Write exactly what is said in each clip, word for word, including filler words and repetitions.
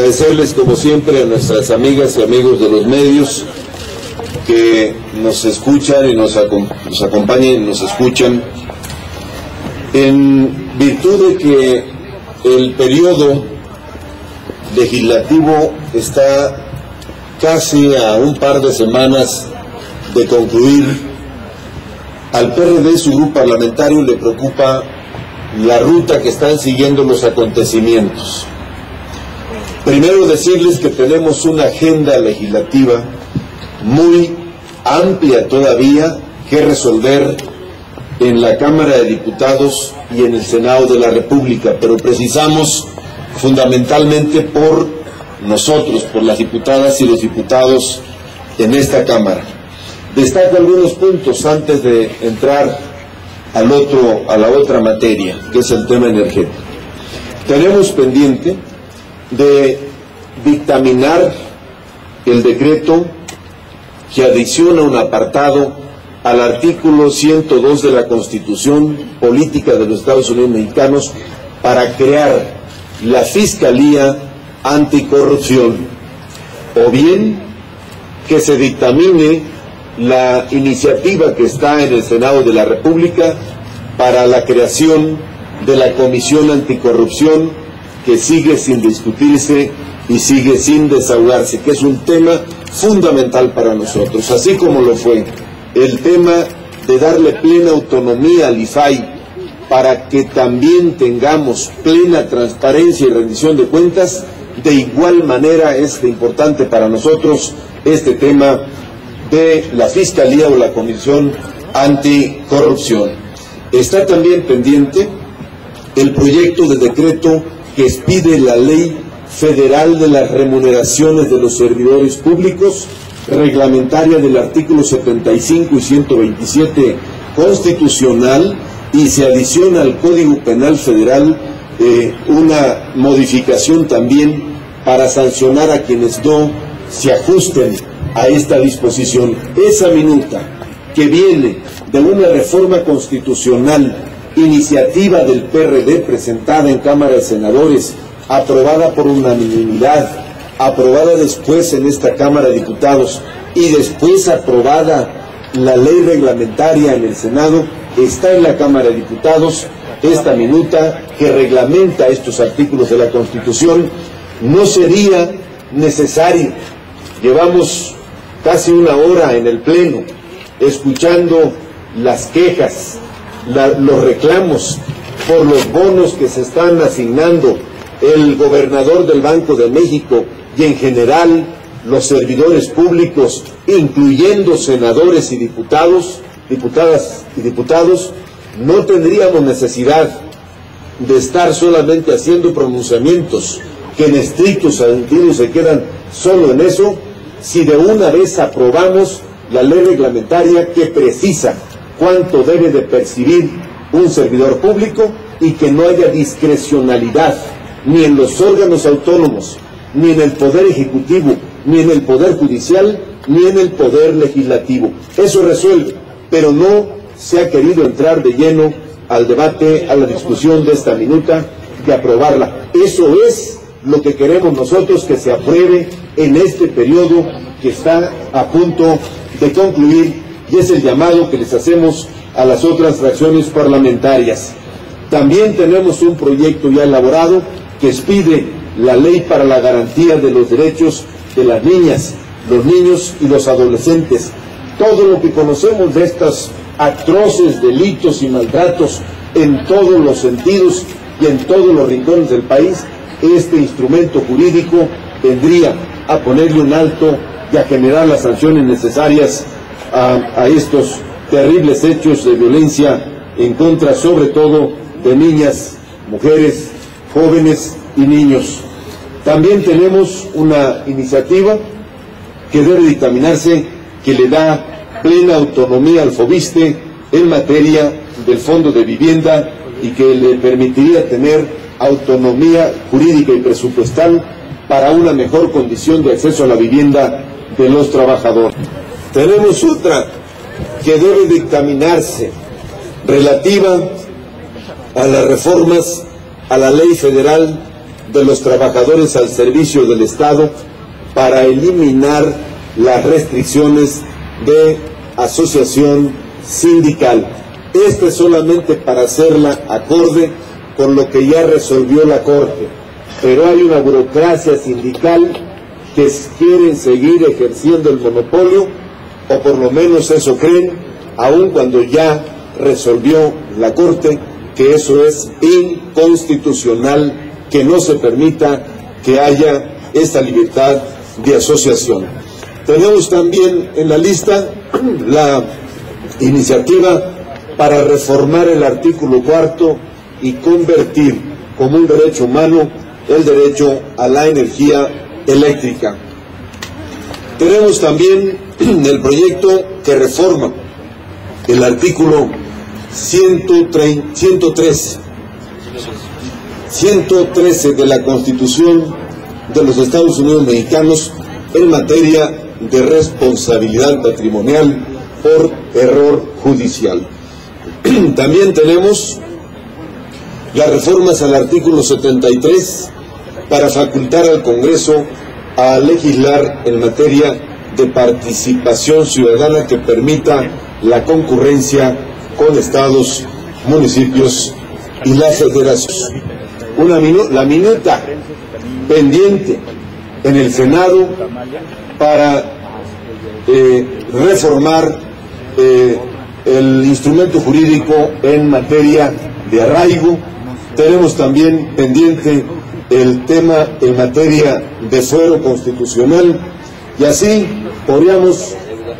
Agradecerles como siempre a nuestras amigas y amigos de los medios que nos escuchan y nos, acom nos acompañan y nos escuchan, en virtud de que el periodo legislativo está casi a un par de semanas de concluir. Al P R D, su grupo parlamentario, le preocupa la ruta que están siguiendo los acontecimientos. Primero decirles que tenemos una agenda legislativa muy amplia todavía que resolver en la Cámara de Diputados y en el Senado de la República, pero precisamos fundamentalmente por nosotros, por las diputadas y los diputados en esta Cámara. Destaco algunos puntos antes de entrar al otro, a la otra materia, que es el tema energético. Tenemos pendiente de dictaminar el decreto que adiciona un apartado al artículo ciento dos de la Constitución Política de los Estados Unidos Mexicanos para crear la Fiscalía Anticorrupción, o bien que se dictamine la iniciativa que está en el Senado de la República para la creación de la Comisión Anticorrupción, que sigue sin discutirse y sigue sin desahogarse, que es un tema fundamental para nosotros, así como lo fue el tema de darle plena autonomía al I F A I para que también tengamos plena transparencia y rendición de cuentas. De igual manera es importante para nosotros este tema de la Fiscalía o la Comisión Anticorrupción. Está también pendiente el proyecto de decreto que expide la Ley Federal de las Remuneraciones de los Servidores Públicos, reglamentaria del artículo setenta y cinco y ciento veintisiete constitucional, y se adiciona al Código Penal Federal eh, una modificación también para sancionar a quienes no se ajusten a esta disposición. Esa minuta que viene de una reforma constitucional, iniciativa del P R D presentada en Cámara de Senadores, aprobada por unanimidad, aprobada después en esta Cámara de Diputados y después aprobada la ley reglamentaria en el Senado, está en la Cámara de Diputados. Esta minuta que reglamenta estos artículos de la Constitución no sería necesario. Llevamos casi una hora en el Pleno escuchando las quejas, la, los reclamos por los bonos que se están asignando el gobernador del Banco de México y en general los servidores públicos, incluyendo senadores y diputados, diputadas y diputados. No tendríamos necesidad de estar solamente haciendo pronunciamientos que en estricto sentido se quedan solo en eso, si de una vez aprobamos la ley reglamentaria que precisa cuánto debe de percibir un servidor público y que no haya discrecionalidad ni en los órganos autónomos, ni en el Poder Ejecutivo, ni en el Poder Judicial, ni en el Poder Legislativo. Eso resuelve, pero no se ha querido entrar de lleno al debate, a la discusión de esta minuta, de aprobarla. Eso es lo que queremos nosotros que se apruebe en este periodo que está a punto de concluir, y es el llamado que les hacemos a las otras fracciones parlamentarias. También tenemos un proyecto ya elaborado que expide la ley para la garantía de los derechos de las niñas, los niños y los adolescentes. Todo lo que conocemos de estos atroces delitos y maltratos en todos los sentidos y en todos los rincones del país, este instrumento jurídico vendría a ponerle un alto y a generar las sanciones necesarias a, a estos terribles hechos de violencia en contra, sobre todo, de niñas, mujeres, jóvenes y niños. También tenemos una iniciativa que debe dictaminarse, que le da plena autonomía al FOBISTE en materia del Fondo de Vivienda y que le permitiría tener autonomía jurídica y presupuestal para una mejor condición de acceso a la vivienda de los trabajadores. Tenemos otra que debe dictaminarse relativa a las reformas a la Ley Federal de los trabajadores al servicio del Estado para eliminar las restricciones de asociación sindical. Esto es solamente para hacerla acorde con lo que ya resolvió la Corte, pero hay una burocracia sindical que quieren seguir ejerciendo el monopolio, o por lo menos eso creen, aun cuando ya resolvió la Corte que eso es inconstitucional, que no se permita que haya esta libertad de asociación. Tenemos también en la lista la iniciativa para reformar el artículo cuarto y convertir como un derecho humano el derecho a la energía eléctrica. Tenemos también el proyecto que reforma el artículo ciento trece de la Constitución de los Estados Unidos Mexicanos en materia de responsabilidad patrimonial por error judicial. También tenemos las reformas al artículo setenta y tres para facultar al Congreso a legislar en materia de participación ciudadana que permita la concurrencia con estados, municipios y la federación. Una minu la minuta pendiente en el Senado para eh, reformar eh, el instrumento jurídico en materia de arraigo. Tenemos también pendiente el tema en materia de fuero constitucional, y así podríamos,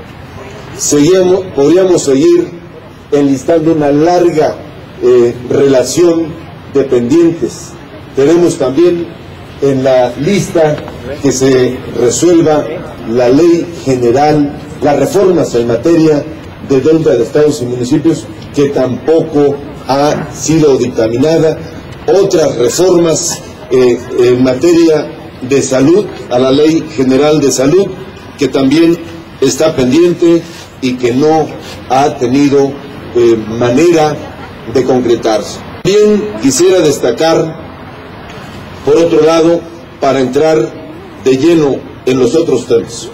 seguimos, podríamos seguir enlistando una larga eh, relación de pendientes. Tenemos también en la lista que se resuelva la ley general, las reformas en materia de deuda de estados y municipios, que tampoco ha sido dictaminada, otras reformas eh, en materia de salud, a la ley general de salud, que también está pendiente y que no ha tenido eh, manera de concretarse. Bien, quisiera destacar, por otro lado, para entrar de lleno en los otros temas,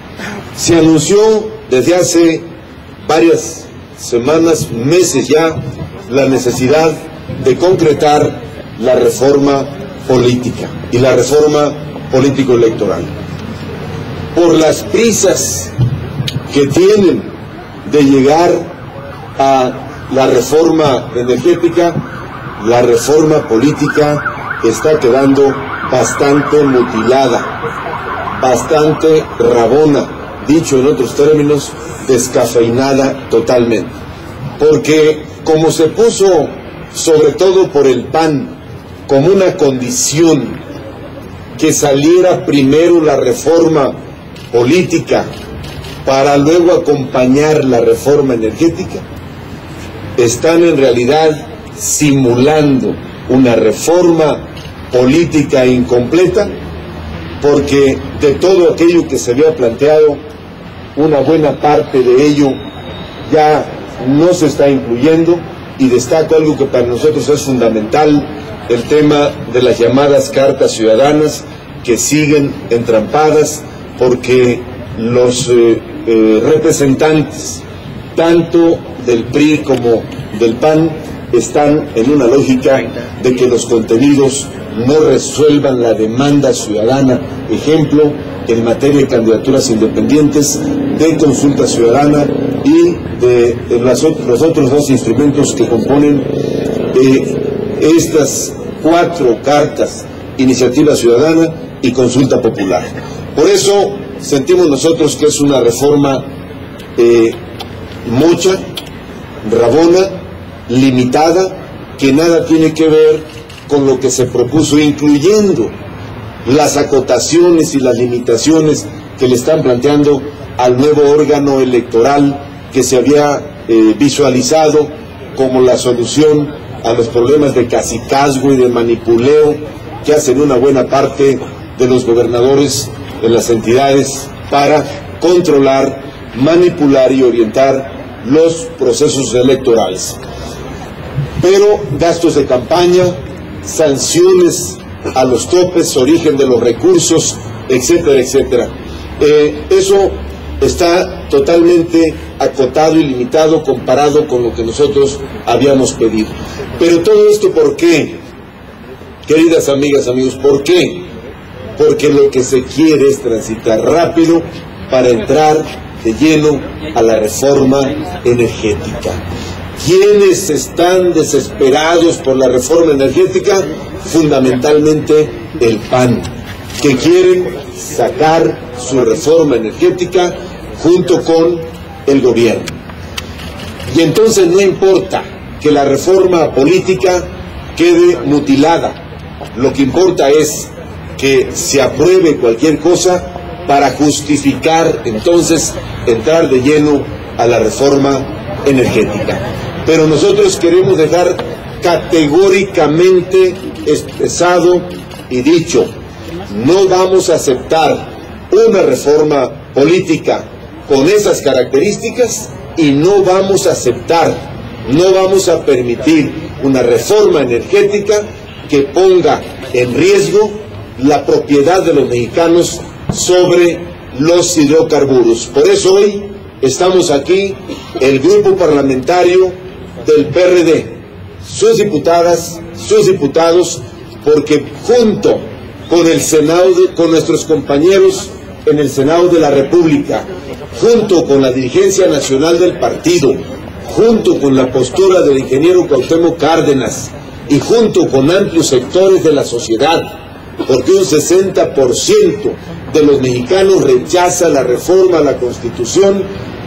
se anunció desde hace varias semanas, meses ya, la necesidad de concretar la reforma política y la reforma político-electoral. Por las prisas que tienen de llegar a la reforma energética, la reforma política está quedando bastante mutilada, bastante rabona, dicho en otros términos, descafeinada totalmente. Porque como se puso, sobre todo por el P A N, como una condición que saliera primero la reforma política para luego acompañar la reforma energética, están en realidad simulando una reforma política incompleta, porque de todo aquello que se había planteado, una buena parte de ello ya no se está incluyendo, y destaco algo que para nosotros es fundamental, el tema de las llamadas cartas ciudadanas, que siguen entrampadas porque los eh, eh, representantes tanto del P R I como del P A N están en una lógica de que los contenidos no resuelvan la demanda ciudadana, ejemplo, en materia de candidaturas independientes, de consulta ciudadana y de, de las, los otros dos instrumentos que componen eh, estas cuatro cartas: iniciativa ciudadana y consulta popular. Por eso sentimos nosotros que es una reforma eh, mocha, rabona, limitada, que nada tiene que ver con lo que se propuso, incluyendo las acotaciones y las limitaciones que le están planteando al nuevo órgano electoral que se había eh, visualizado como la solución a los problemas de cacicazgo y de manipuleo que hacen una buena parte de los gobernadores en las entidades para controlar, manipular y orientar los procesos electorales. Pero gastos de campaña, sanciones a los topes, origen de los recursos, etcétera, etcétera. Eh, eso está totalmente acotado y limitado comparado con lo que nosotros habíamos pedido. Pero todo esto, ¿por qué? Queridas amigas, amigos, ¿por qué? Porque lo que se quiere es transitar rápido para entrar de lleno a la reforma energética. ¿Quiénes están desesperados por la reforma energética? Fundamentalmente el P A N, que quieren sacar su reforma energética junto con el gobierno. Y entonces no importa que la reforma política quede mutilada, lo que importa es que se apruebe cualquier cosa para justificar entonces entrar de lleno a la reforma energética. Pero nosotros queremos dejar categóricamente expresado y dicho: no vamos a aceptar una reforma política con esas características y no vamos a aceptar, no vamos a permitir una reforma energética que ponga en riesgo la propiedad de los mexicanos sobre los hidrocarburos. Por eso hoy estamos aquí, el grupo parlamentario del P R D, sus diputadas, sus diputados, porque junto con el Senado, con nuestros compañeros en el Senado de la República, junto con la dirigencia nacional del partido, junto con la postura del ingeniero Cuauhtémoc Cárdenas y junto con amplios sectores de la sociedad, porque un sesenta por ciento de los mexicanos rechaza la reforma a la Constitución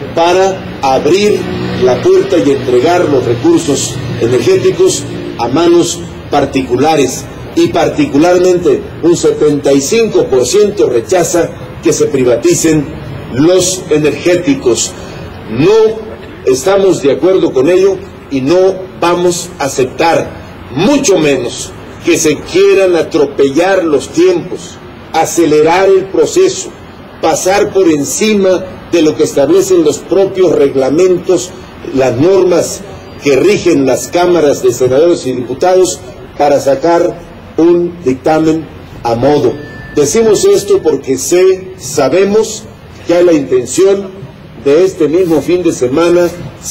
para abrir la puerta y entregar los recursos energéticos a manos particulares, y particularmente un setenta y cinco por ciento rechaza que se privaticen los energéticos. No estamos de acuerdo con ello y no vamos a aceptar, mucho menos que se quieran atropellar los tiempos, acelerar el proceso, pasar por encima de lo que establecen los propios reglamentos, las normas que rigen las cámaras de senadores y diputados para sacar un dictamen a modo. Decimos esto porque sé, sabemos que hay la intención de este mismo fin de semana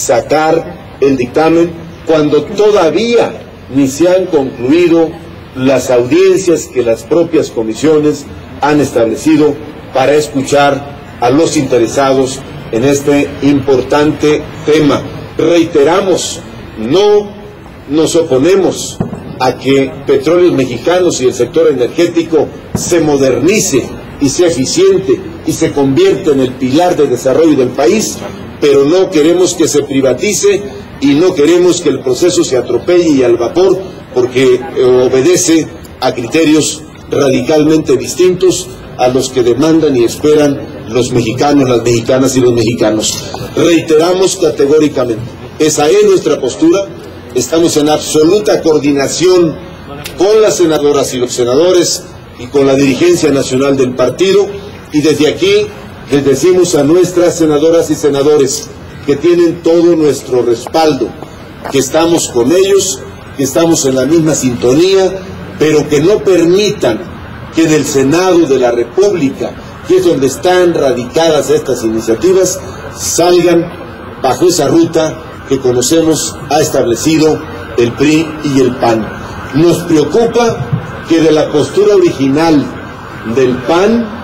sacar el dictamen cuando todavía ni se han concluido las audiencias que las propias comisiones han establecido para escuchar a los interesados en este importante tema. Reiteramos, no nos oponemos a que Petróleos Mexicanos y el sector energético se modernice y sea eficiente y se convierta en el pilar de desarrollo del país, pero no queremos que se privatice y no queremos que el proceso se atropelle y al vapor, porque eh, obedece a criterios radicalmente distintos a los que demandan y esperan los mexicanos, las mexicanas y los mexicanos. Reiteramos categóricamente, esa es nuestra postura. Estamos en absoluta coordinación con las senadoras y los senadores y con la dirigencia nacional del partido, y desde aquí les decimos a nuestras senadoras y senadores que tienen todo nuestro respaldo, que estamos con ellos, que estamos en la misma sintonía, pero que no permitan que en el Senado de la República, que es donde están radicadas estas iniciativas, salgan bajo esa ruta que conocemos ha establecido el P R I y el P A N. Nos preocupa que de la postura original del P A N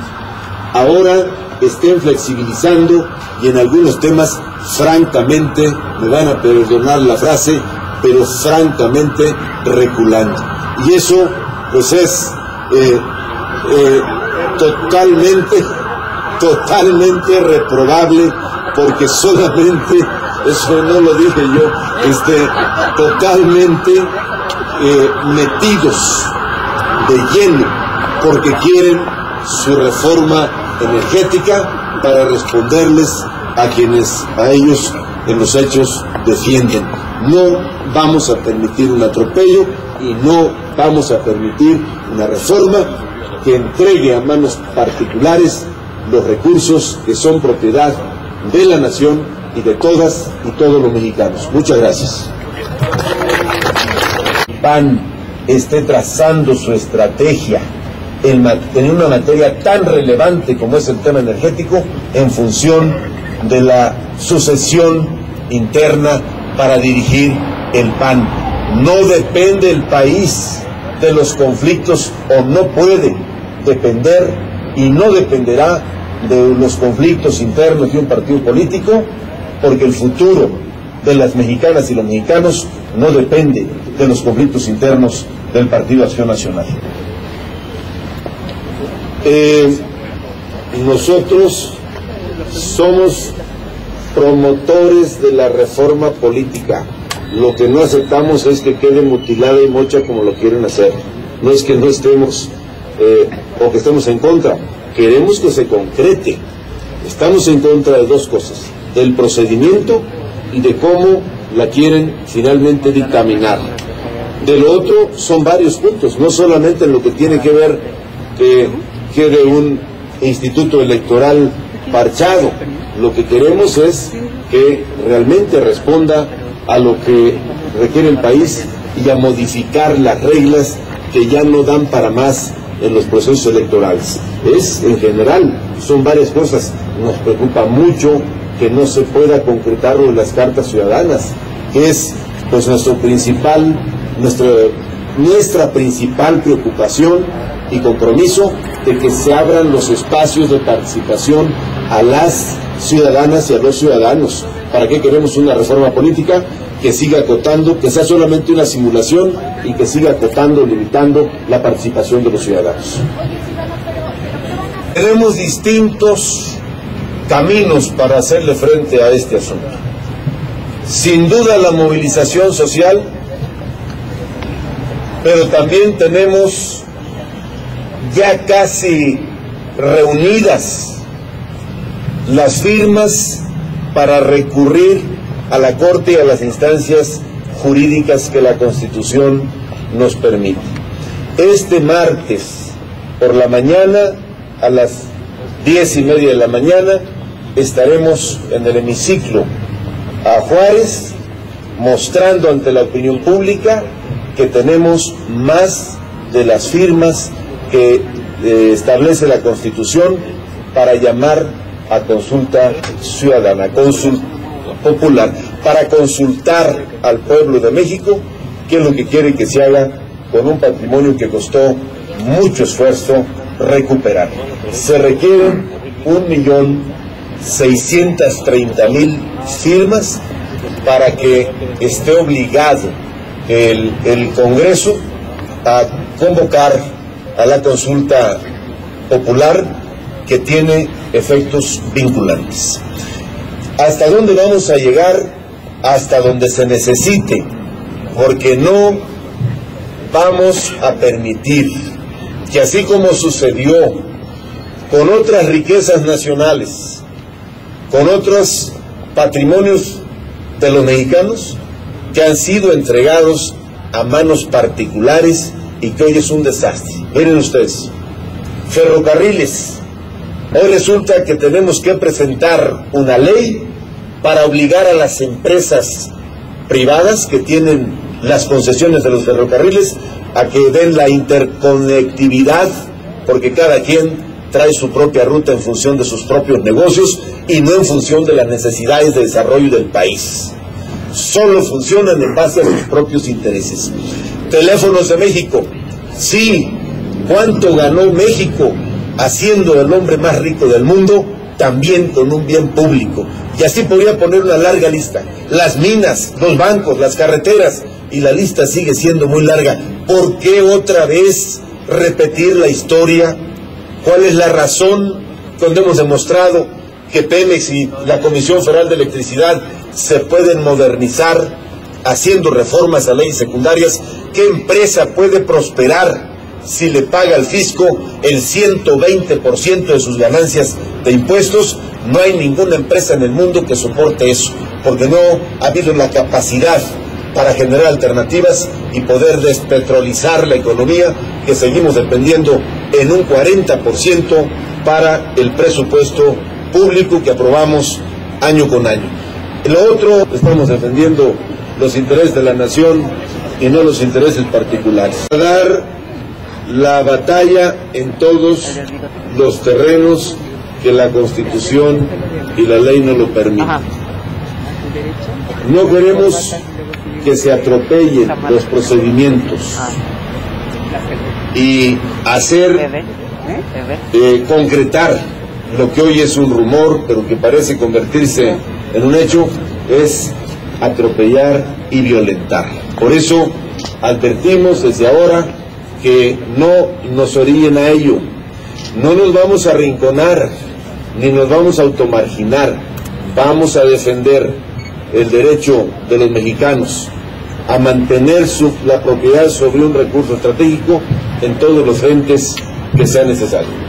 ahora estén flexibilizando y en algunos temas francamente, me van a perdonar la frase, pero francamente reculando. Y eso pues es eh, eh, totalmente, totalmente reprobable, porque solamente, eso no lo dije yo, este, totalmente eh, metidos de lleno, porque quieren su reforma energética para responderles a quienes a ellos en los hechos defienden. No vamos a permitir un atropello y no vamos a permitir una reforma que entregue a manos particulares los recursos que son propiedad de la nación y de todas y todos los mexicanos. Muchas gracias. P A N esté trazando su estrategia en, en una materia tan relevante como es el tema energético en función de la sucesión interna para dirigir el P A N. No depende el país de los conflictos, o no puede depender y no dependerá de los conflictos internos de un partido político, porque el futuro de las mexicanas y los mexicanos no depende de los conflictos internos del Partido Acción Nacional. Eh, nosotros somos promotores de la reforma política. Lo que no aceptamos es que quede mutilada y mocha como lo quieren hacer. No es que no estemos eh, o que estemos en contra, queremos que se concrete. Estamos en contra de dos cosas: del procedimiento y de cómo la quieren finalmente dictaminar. De lo otro son varios puntos, no solamente en lo que tiene que ver que quede un instituto electoral parchado. Lo que queremos es que realmente responda a lo que requiere el país y a modificar las reglas que ya no dan para más en los procesos electorales. Es, en general, son varias cosas. Nos preocupa mucho que no se pueda concretar lo de las cartas ciudadanas, que es pues nuestro principal, nuestra, nuestra principal preocupación y compromiso de que se abran los espacios de participación a las ciudadanas y a los ciudadanos. ¿Para qué queremos una reforma política? Que siga acotando, que sea solamente una simulación y que siga acotando, limitando la participación de los ciudadanos. Tenemos distintos caminos para hacerle frente a este asunto. Sin duda la movilización social, pero también tenemos ya casi reunidas las firmas para recurrir a la Corte y a las instancias jurídicas que la Constitución nos permite. Este martes por la mañana, a las diez y media de la mañana, estaremos en el hemiciclo a Juárez, mostrando ante la opinión pública que tenemos más de las firmas que eh, establece la Constitución para llamar a consulta ciudadana, consulta popular, para consultar al pueblo de México qué es lo que quiere que se haga con un patrimonio que costó mucho esfuerzo recuperar. Se requieren un millón seiscientas treinta mil firmas para que esté obligado el, el Congreso a convocar a la consulta popular, que tiene efectos vinculantes. ¿Hasta dónde vamos a llegar? Hasta donde se necesite, porque no vamos a permitir que, así como sucedió con otras riquezas nacionales, con otros patrimonios de los mexicanos que han sido entregados a manos particulares y que hoy es un desastre. Miren ustedes, ferrocarriles. Hoy resulta que tenemos que presentar una ley para obligar a las empresas privadas que tienen las concesiones de los ferrocarriles a que den la interconectividad, porque cada quien trae su propia ruta en función de sus propios negocios y no en función de las necesidades de desarrollo del país. Solo funcionan en base a sus propios intereses. Teléfonos de México. Sí, ¿cuánto ganó México haciendo el hombre más rico del mundo? También con un bien público. Y así podría poner una larga lista. Las minas, los bancos, las carreteras, y la lista sigue siendo muy larga. ¿Por qué otra vez repetir la historia? ¿Cuál es la razón? Donde hemos demostrado que Pemex y la Comisión Federal de Electricidad se pueden modernizar haciendo reformas a leyes secundarias. ¿Qué empresa puede prosperar si le paga al fisco el ciento veinte por ciento de sus ganancias de impuestos? No hay ninguna empresa en el mundo que soporte eso, porque no ha habido la capacidad para generar alternativas y poder despetrolizar la economía, que seguimos dependiendo en un cuarenta por ciento para el presupuesto público que aprobamos año con año. Lo otro, estamos defendiendo los intereses de la nación y no los intereses particulares. A dar la batalla en todos los terrenos que la Constitución y la ley no lo permiten. No queremos que se atropellen los procedimientos y hacer, eh, concretar lo que hoy es un rumor, pero que parece convertirse en un hecho, es atropellar y violentar. Por eso advertimos desde ahora que no nos orillen a ello. No nos vamos a arrinconar, ni nos vamos a automarginar. Vamos a defender el derecho de los mexicanos a mantener su, la propiedad sobre un recurso estratégico en todos los frentes que sea necesario.